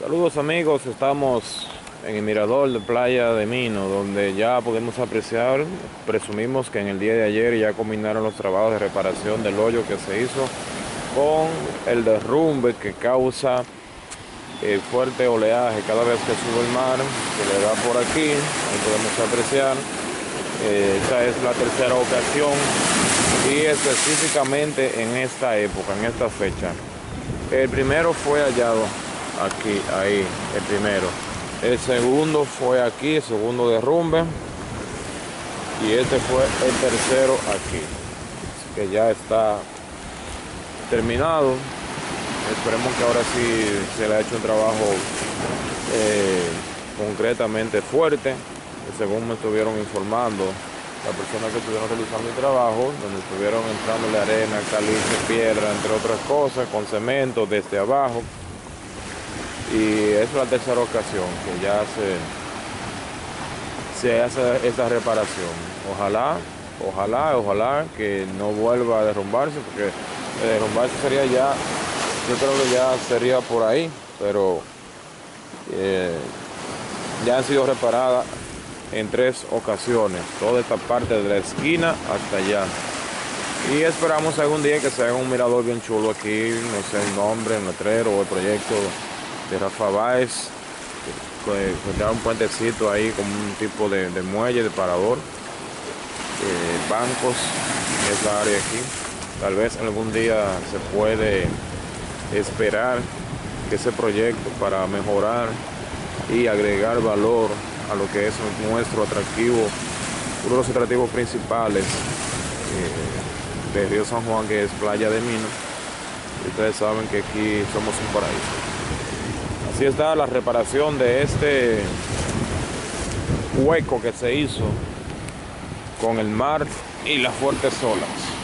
Saludos amigos, estamos en el mirador de Playa de Mino, donde ya podemos apreciar, presumimos que en el día de ayer ya culminaron los trabajos de reparación del hoyo que se hizo con el derrumbe que causa el fuerte oleaje cada vez que sube el mar, que le da por aquí, ahí podemos apreciar. Esta es la tercera ocasión y específicamente en esta época, en esta fecha. El primero fue hallado aquí, ahí, el primero. El segundo fue aquí, el segundo derrumbe. Y este fue el tercero aquí. Así que ya está terminado. Esperemos que ahora sí se le ha hecho un trabajo concretamente fuerte. Según me estuvieron informando las personas que estuvieron realizando el trabajo, donde estuvieron entrándole arena, caliche, piedra, entre otras cosas, con cemento desde abajo. Y es la tercera ocasión que ya se hace esta reparación. Ojalá que no vuelva a derrumbarse, porque derrumbarse sería ya, yo creo que ya sería por ahí, pero ya han sido reparadas en 3 ocasiones, toda esta parte de la esquina hasta allá. Y esperamos algún día que se haga un mirador bien chulo aquí, no sé el nombre, el letrero o el proyecto de Rafa Báez, que da un puentecito ahí con un tipo de muelle, de parador, bancos, esa área aquí. Tal vez algún día se puede esperar que ese proyecto, para mejorar y agregar valor a lo que es nuestro atractivo, uno de los atractivos principales de Río San Juan, que es Playa de Mino. Y ustedes saben que aquí somos un paraíso. Así está la reparación de este hueco que se hizo con el mar y las fuertes olas.